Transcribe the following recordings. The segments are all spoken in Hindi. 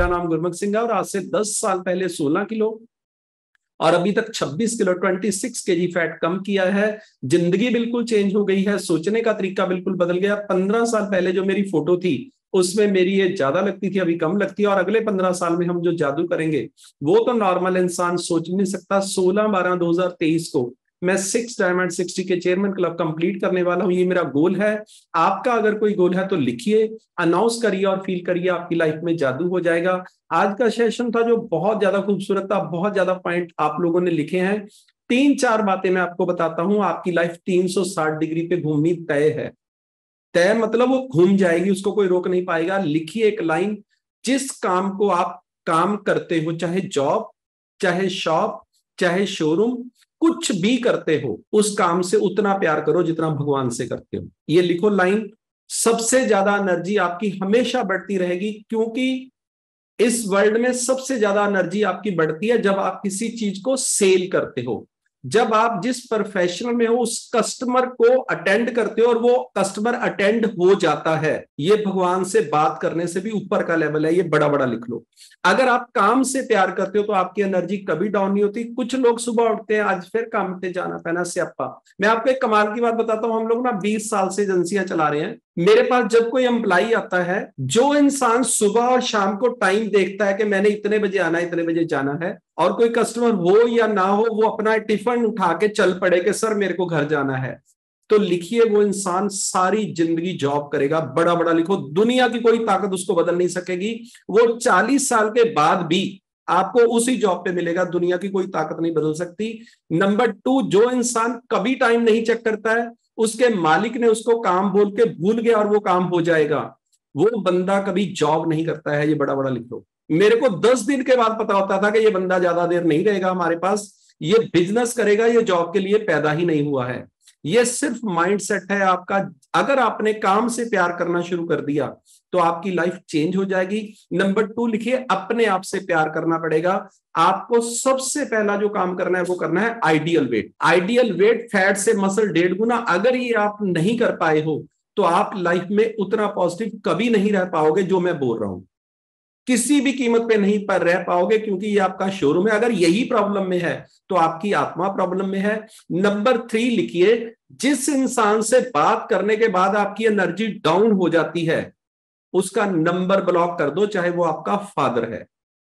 मेरा नाम गुरमुख सिंह है और आज से 10 साल पहले 16 किलो और अभी तक 26 किलो 26 केजी फैट कम किया है। जिंदगी बिल्कुल चेंज हो गई है, सोचने का तरीका बिल्कुल बदल गया। 15 साल पहले जो मेरी फोटो थी उसमें मेरी ये ज्यादा लगती थी, अभी कम लगती है। और अगले 15 साल में हम जो जादू करेंगे वो तो नॉर्मल इंसान सोच नहीं सकता। 16/12/2023 को मैं 6 डायमंड 60 के चेयरमैन क्लब कंप्लीट करने वाला हूं। ये मेरा गोल है। आपका अगर कोई गोल है तो लिखिए, अनाउंस करिए और फील करिए, आपकी लाइफ में जादू हो जाएगा। आज का सेशन था जो बहुत ज्यादा खूबसूरत था, बहुत ज्यादा पॉइंट आप लोगों ने लिखे हैं। 3-4 बातें मैं आपको बताता हूं। आपकी लाइफ 360 डिग्री पे घूमनी तय है। तय मतलब वो घूम जाएगी, उसको कोई रोक नहीं पाएगा। लिखिए एक लाइन, जिस काम को आप काम करते हो, चाहे जॉब, चाहे शॉप, चाहे शोरूम, कुछ भी करते हो, उस काम से उतना प्यार करो जितना भगवान से करते हो। ये लिखो लाइन। सबसे ज्यादा एनर्जी आपकी हमेशा बढ़ती रहेगी, क्योंकि इस वर्ल्ड में सबसे ज्यादा एनर्जी आपकी बढ़ती है जब आप किसी चीज को सेल करते हो। जब आप जिस प्रोफेशन में हो उस कस्टमर को अटेंड करते हो और वो कस्टमर अटेंड हो जाता है, ये भगवान से बात करने से भी ऊपर का लेवल है। ये बड़ा बड़ा लिख लो। अगर आप काम से प्यार करते हो तो आपकी एनर्जी कभी डाउन नहीं होती। कुछ लोग सुबह उठते हैं, आज फिर काम पे जाना पैना स्यापा। मैं आपको एक कमाल की बात बताता हूं। हम लोग ना 20 साल से एजेंसियां चला रहे हैं। मेरे पास जब कोई एम्प्लाई आता है, जो इंसान सुबह और शाम को टाइम देखता है कि मैंने इतने बजे आना है, इतने बजे जाना है, और कोई कस्टमर हो या ना हो, वो अपना टिफिन उठा के चल पड़े कि सर मेरे को घर जाना है, तो लिखिए वो इंसान सारी जिंदगी जॉब करेगा। बड़ा बड़ा लिखो, दुनिया की कोई ताकत उसको बदल नहीं सकेगी। वो 40 साल के बाद भी आपको उसी जॉब पे मिलेगा, दुनिया की कोई ताकत नहीं बदल सकती। नंबर 2, जो इंसान कभी टाइम नहीं चेक करता है, उसके मालिक ने उसको काम बोल के भूल गया और वो काम हो जाएगा, वो बंदा कभी जॉब नहीं करता है। ये बड़ा बड़ा लिख लो। मेरे को 10 दिन के बाद पता होता था कि ये बंदा ज्यादा देर नहीं रहेगा हमारे पास, ये बिजनेस करेगा, ये जॉब के लिए पैदा ही नहीं हुआ है। ये सिर्फ माइंडसेट है आपका। अगर आपने काम से प्यार करना शुरू कर दिया तो आपकी लाइफ चेंज हो जाएगी। नंबर 2 लिखिए, अपने आप से प्यार करना पड़ेगा। आपको सबसे पहला जो काम करना है वो करना है ideal weight. Ideal weight fat से मसल 1.5 गुना। अगर ये आप नहीं कर पाए हो तो आप लाइफ में उतना पॉजिटिव कभी नहीं रह पाओगे जो मैं बोल रहा हूं। किसी भी कीमत पे नहीं पर रह पाओगे, क्योंकि ये आपका शोरूम है। अगर यही प्रॉब्लम में है तो आपकी आत्मा प्रॉब्लम में है। नंबर 3 लिखिए, जिस इंसान से बात करने के बाद आपकी एनर्जी डाउन हो जाती है, उसका नंबर ब्लॉक कर दो, चाहे वो आपका फादर है।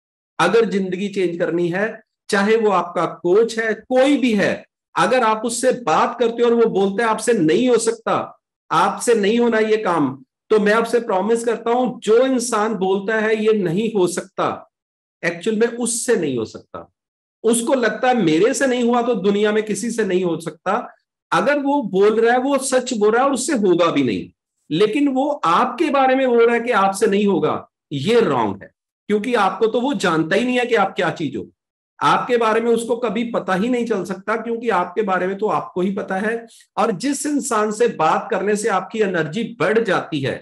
अगर जिंदगी चेंज करनी है, चाहे वो आपका कोच है, कोई भी है, अगर आप उससे बात करते हो और वो बोलते हैं आपसे नहीं हो सकता, आपसे नहीं होना ये काम, तो मैं आपसे प्रॉमिस करता हूं, जो इंसान बोलता है ये नहीं हो सकता, एक्चुअल में उससे नहीं हो सकता। उसको लगता है मेरे से नहीं हुआ तो दुनिया में किसी से नहीं हो सकता। अगर वो बोल रहा है वो सच बोल रहा है और उससे होगा भी नहीं, लेकिन वो आपके बारे में बोल रहा है कि आपसे नहीं होगा, ये रॉन्ग है। क्योंकि आपको तो वो जानता ही नहीं है कि आप क्या चीज हो। आपके बारे में उसको कभी पता ही नहीं चल सकता, क्योंकि आपके बारे में तो आपको ही पता है। और जिस इंसान से बात करने से आपकी एनर्जी बढ़ जाती है,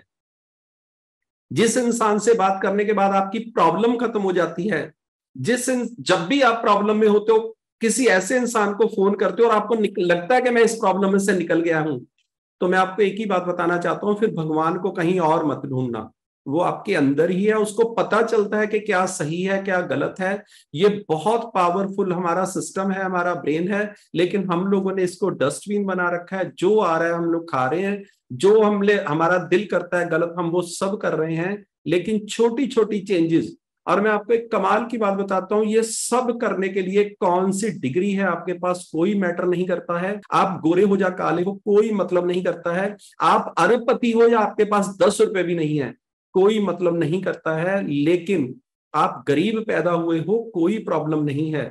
जिस इंसान से बात करने के बाद आपकी प्रॉब्लम खत्म हो जाती है, जब भी आप प्रॉब्लम में होते हो, किसी ऐसे इंसान को फोन करते हो और आपको लगता है कि मैं इस प्रॉब्लम में से निकल गया हूं, तो मैं आपको एक ही बात बताना चाहता हूं, फिर भगवान को कहीं और मत ढूंढना। वो आपके अंदर ही है, उसको पता चलता है कि क्या सही है क्या गलत है। ये बहुत पावरफुल हमारा सिस्टम है, हमारा ब्रेन है, लेकिन हम लोगों ने इसको डस्टबिन बना रखा है। जो आ रहा है हम लोग खा रहे हैं, जो हमारा दिल करता है गलत, हम वो सब कर रहे हैं। लेकिन छोटी छोटी चेंजेस, और मैं आपको एक कमाल की बात बताता हूं, ये सब करने के लिए कौन सी डिग्री है आपके पास कोई मैटर नहीं करता है। आप गोरे हो या काले हो कोई मतलब नहीं करता है। आप अरबपति हो या आपके पास 10 रुपए भी नहीं है, कोई मतलब नहीं करता है। लेकिन आप गरीब पैदा हुए हो, कोई प्रॉब्लम नहीं है।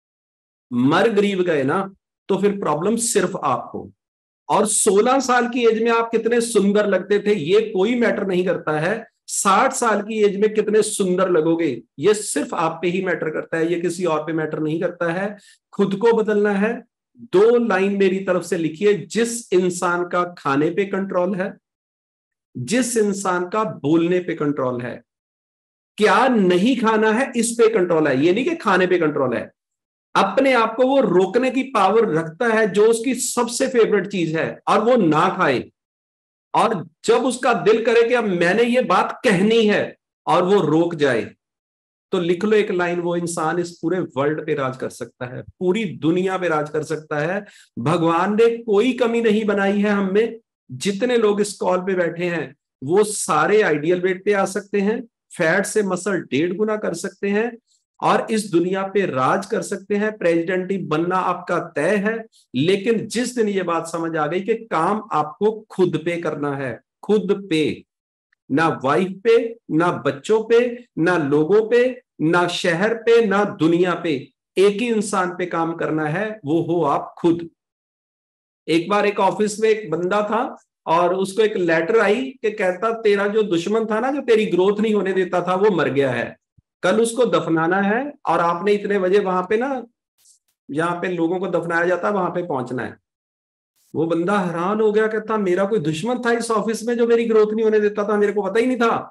मर गरीब गए ना, तो फिर प्रॉब्लम सिर्फ आपको। और 16 साल की एज में आप कितने सुंदर लगते थे ये कोई मैटर नहीं करता है। 60 साल की एज में कितने सुंदर लगोगे ये सिर्फ आप पे ही मैटर करता है, ये किसी और पे मैटर नहीं करता है। खुद को बदलना है। 2 लाइन मेरी तरफ से लिखिए, जिस इंसान का खाने पे कंट्रोल है, जिस इंसान का बोलने पे कंट्रोल है, क्या नहीं खाना है इस पे कंट्रोल है, ये नहीं कि खाने पे कंट्रोल है, अपने आप को वो रोकने की पावर रखता है जो उसकी सबसे फेवरेट चीज है, और वो ना खाए। और जब उसका दिल करे कि अब मैंने ये बात कहनी है, और वो रोक जाए, तो लिख लो एक लाइन, वो इंसान इस पूरे वर्ल्ड पे राज कर सकता है, पूरी दुनिया पे राज कर सकता है। भगवान ने कोई कमी नहीं बनाई है हम में। जितने लोग इस कॉल पे बैठे हैं वो सारे आइडियल वेट पे आ सकते हैं, फैट से मसल 1.5 गुना कर सकते हैं और इस दुनिया पे राज कर सकते हैं। प्रेसिडेंट ही बनना आपका तय है। लेकिन जिस दिन ये बात समझ आ गई कि काम आपको खुद पे करना है, खुद पे, ना वाइफ पे, ना बच्चों पे, ना लोगों पे, ना शहर पे, ना दुनिया पे, एक ही इंसान पे काम करना है, वो हो आप खुद। एक बार एक ऑफिस में एक बंदा था और उसको एक लेटर आई कि कहता तेरा जो दुश्मन था ना, जो तेरी ग्रोथ नहीं होने देता था, वो मर गया है, कल उसको दफनाना है और आपने इतने बजे वहां पे ना, जहां पे लोगों को दफनाया जाता है, वहां पे पहुंचना है। वो बंदा हैरान हो गया, कहता मेरा कोई दुश्मन था इस ऑफिस में जो मेरी ग्रोथ नहीं होने देता था, मेरे को पता ही नहीं था।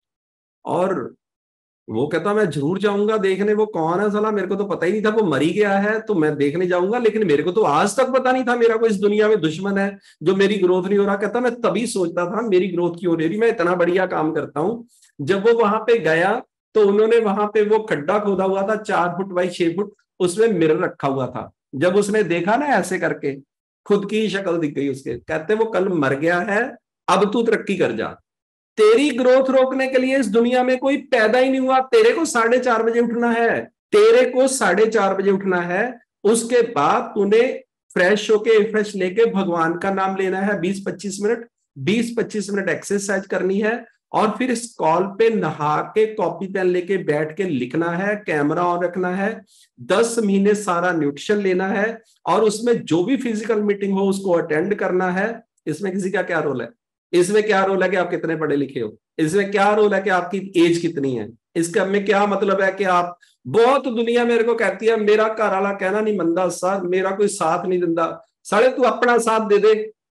और वो कहता मैं जरूर जाऊंगा देखने, वो कौन है साला, मेरे को तो पता ही नहीं था, वो मरी गया है तो मैं देखने जाऊंगा, लेकिन मेरे को तो आज तक पता नहीं था मेरा कोई इस दुनिया में दुश्मन है जो मेरी ग्रोथ नहीं हो रहा। कहता मैं तभी सोचता था मेरी ग्रोथ क्यों नहीं रही, मैं इतना बढ़िया काम करता हूं। जब वो वहां पे गया तो उन्होंने वहां पे वो खड्डा खोदा हुआ था 4 फुट बाई 6 फुट, उसमें मिरर रखा हुआ था। जब उसने देखा ना ऐसे करके, खुद की ही शक्ल दिख गई उसके। कहते वो कल मर गया है, अब तू तरक्की कर जा। तेरी ग्रोथ रोकने के लिए इस दुनिया में कोई पैदा ही नहीं हुआ। तेरे को 4:30 बजे उठना है, तेरे को 4:30 बजे उठना है। उसके बाद तूने फ्रेश होके फ्रेश लेके भगवान का नाम लेना है 20-25 मिनट, 20-25 मिनट एक्सरसाइज करनी है और फिर इस कॉल पे नहा के कॉपी पेन लेके बैठ के लिखना है, कैमरा ऑन रखना है, 10 महीने सारा न्यूट्रिशन लेना है और उसमें जो भी फिजिकल मीटिंग हो उसको अटेंड करना है। इसमें किसी का क्या रोल है? इसमें क्या रोल है कि आप कितने पढ़े लिखे हो? इसमें क्या रोल है कि आपकी एज कितनी है? इसका में क्या मतलब है कि आप, बहुत दुनिया मेरे को कहती है, मेरा घर वाला कहना नहीं मनता सर, मेरा कोई साथ नहीं दिंदा। साले तू अपना साथ दे दे,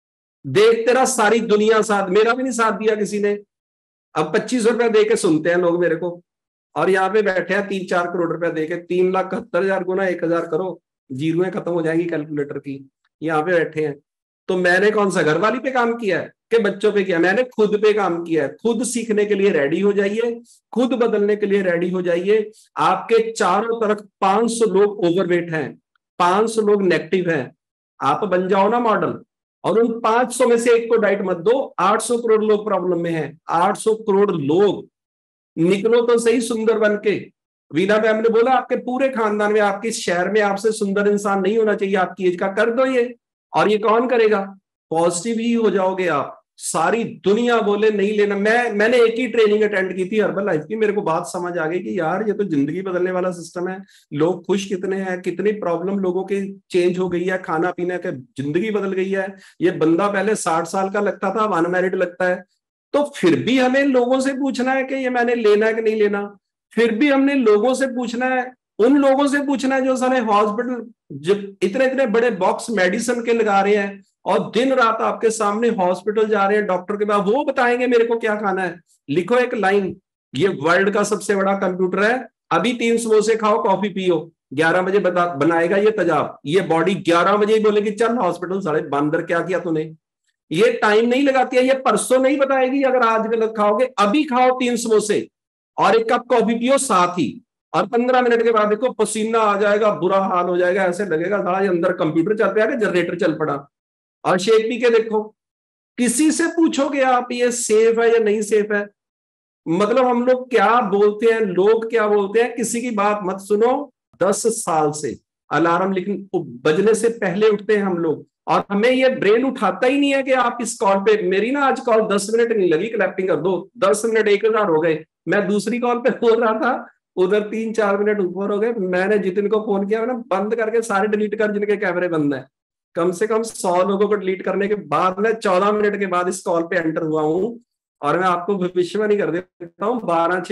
देख तेरा सारी दुनिया साथ, मेरा भी नहीं साथ दिया किसी ने। अब 25 रुपए दे के सुनते हैं लोग मेरे को, और यहाँ पे बैठे हैं 3-4 करोड़ रुपए दे के, 3,71,000 गुना 1,000 करो, जीरोएं खत्म हो जाएंगी कैलकुलेटर की। यहाँ पे बैठे हैं। तो मैंने कौन सा घर वाली पे काम किया है कि बच्चों पे किया? मैंने खुद पे काम किया है। खुद सीखने के लिए रेडी हो जाइए, खुद बदलने के लिए रेडी हो जाइए। आपके चारों तरफ 500 लोग ओवरवेट हैं, 500 लोग नेगेटिव हैं। आप बन जाओ ना मॉडल, और उन 500 में से एक को डाइट मत दो। 800 करोड़ लोग प्रॉब्लम में हैं, 800 करोड़ लोग। निकलो तो सही सुंदर बन के। वीना मैम ने बोला आपके पूरे खानदान में, आपके शहर में आपसे सुंदर इंसान नहीं होना चाहिए आपकी एज का, कर दो ये। और ये कौन करेगा? पॉजिटिव ही हो जाओगे आप। सारी दुनिया बोले नहीं लेना। मैंने एक ही ट्रेनिंग अटेंड की थी हर्बल लाइफ की, मेरे को बात समझ आ गई कि यार ये तो जिंदगी बदलने वाला सिस्टम है। लोग खुश कितने हैं, कितनी प्रॉब्लम लोगों की चेंज हो गई है, खाना पीना का जिंदगी बदल गई है। ये बंदा पहले 60 साल का लगता था, अब अनमैरिड लगता है। तो फिर भी हमें लोगों से पूछना है कि ये मैंने लेना है कि नहीं लेना। फिर भी हमने लोगों से पूछना है, उन लोगों से पूछना है जो सारे हॉस्पिटल जब इतने इतने बड़े बॉक्स मेडिसिन के लगा रहे हैं और दिन रात आपके सामने हॉस्पिटल जा रहे हैं डॉक्टर के पास, वो बताएंगे मेरे को क्या खाना है। लिखो एक लाइन, ये वर्ल्ड का सबसे बड़ा कंप्यूटर है। अभी 3 समोसे खाओ, कॉफी पियो, 11 बजे बनाएगा ये तेजाब। ये बॉडी 11 बजे ही बोलेगी चल हॉस्पिटल। साले बंदर क्या किया तूने? ये टाइम नहीं लगाती है, ये परसों नहीं बताएगी। अगर आज गलत खाओगे, अभी खाओ 3 समोसे और 1 कप कॉफी पियो साथ ही, और 15 मिनट के बाद देखो पसीना आ जाएगा, बुरा हाल हो जाएगा, ऐसे लगेगा साला अंदर कंप्यूटर चल रहा है, जनरेटर चल पड़ा। और शेक पी के देखो। किसी से पूछोगे आप ये सेफ है या नहीं सेफ है? मतलब हम लोग क्या बोलते हैं, लोग क्या बोलते हैं, किसी की बात मत सुनो। 10 साल से अलार्म बजने से पहले उठते हैं हम लोग, और हमें ये ब्रेन उठाता ही नहीं है कि आप इस कॉल पे, मेरी ना आज कॉल 10 मिनट नहीं लगी, क्लैपिंग कर दो, 10 मिनट 1,000 हो गए। मैं दूसरी कॉल पे बोल रहा था, उधर 3-4 मिनट ऊपर हो गए। मैंने जितिन को फोन किया, मैंने बंद करके सारे डिलीट कर जिनके कैमरे बंद है। कम से कम 100 लोगों को डिलीट करने के बाद मैं 14 मिनट के बाद इस कॉल पे एंटर हुआ हूं। और मैं आपको भविष्यवाणी कर देता हूँ,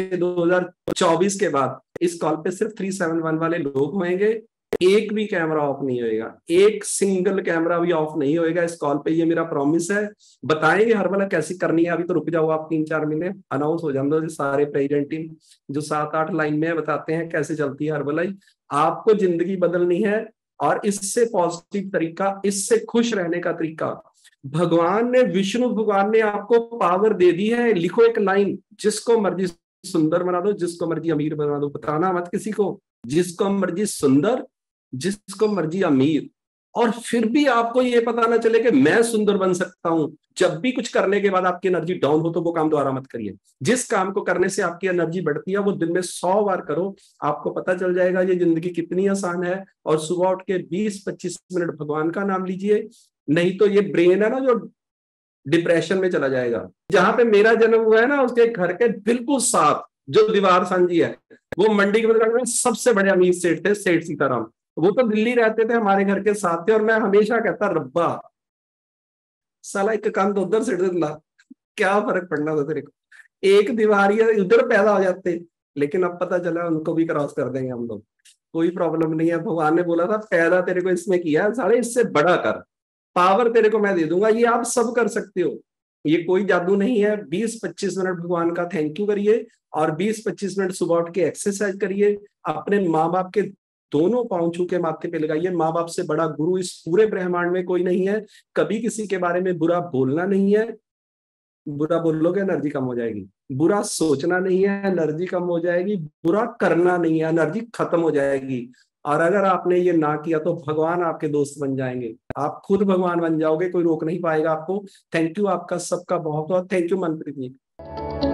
12/6/2024 के बाद इस कॉल पे सिर्फ 371 वाले लोग होंगे। एक भी कैमरा ऑफ नहीं होएगा, एक सिंगल कैमरा भी ऑफ नहीं होएगा इस कॉल पे, ये मेरा प्रॉमिस है। बताएंगे हर वाला कैसी करनी है। अभी तो रुक जाओ आप 3-4 महीने, अनाउंस हो जाए सारे प्रेसिडेंट टीम जो 7-8 लाइन में बताते हैं कैसे चलती है हर्बल। आपको जिंदगी बदलनी है, और इससे पॉजिटिव तरीका, इससे खुश रहने का तरीका, भगवान ने, विष्णु भगवान ने आपको पावर दे दी है। लिखो एक लाइन, जिसको मर्जी सुंदर बना दो, जिसको मर्जी अमीर बना दो, बताना मत किसी को, जिसको मर्जी सुंदर, जिसको मर्जी अमीर, और फिर भी आपको ये पता ना चले कि मैं सुंदर बन सकता हूं। जब भी कुछ करने के बाद आपकी एनर्जी डाउन हो तो वो काम दोबारा मत करिए। जिस काम को करने से आपकी एनर्जी बढ़ती है वो दिन में 100 बार करो, आपको पता चल जाएगा ये जिंदगी कितनी आसान है। और सुबह उठ के 20-25 मिनट भगवान का नाम लीजिए, नहीं तो ये ब्रेन है ना जो डिप्रेशन में चला जाएगा। जहां पे मेरा जन्म हुआ है ना, उसके घर के बिल्कुल साथ जो दीवार सांझी है, वो मंडी के में सबसे बड़े अमीर सेठ थे, सेठ सीताराम। वो तो दिल्ली रहते थे, हमारे घर के साथ थे, और मैं हमेशा कहता रब्बा साला एक कंध उधर सिट देता, क्या फर्क पड़ना था तेरे को, एक दीवार उधर पैदा हो जाते। लेकिन अब पता चला उनको भी क्रॉस कर देंगे हम लोग, कोई प्रॉब्लम नहीं है। भगवान ने बोला था पैदा तेरे को इसमें किया है, साले इससे बड़ा कर, पावर तेरे को मैं दे दूंगा, ये आप सब कर सकते हो, ये कोई जादू नहीं है। 20-25 मिनट भगवान का थैंक यू करिए, और 20-25 मिनट सुबह उठ के एक्सरसाइज करिए। अपने माँ बाप के दोनों पांव छू के माथे पे लगाइए। माँ बाप से बड़ा गुरु इस पूरे ब्रह्मांड में कोई नहीं है। कभी किसी के बारे में बुरा बोलना नहीं है, बुरा बोलोगे एनर्जी कम हो जाएगी। बुरा सोचना नहीं है, एनर्जी कम हो जाएगी। बुरा करना नहीं है, एनर्जी खत्म हो जाएगी। और अगर आपने ये ना किया तो भगवान आपके दोस्त बन जाएंगे, आप खुद भगवान बन जाओगे, कोई रोक नहीं पाएगा आपको। थैंक यू आपका सबका बहुत बहुत थैंक यू मनप्रीत जी।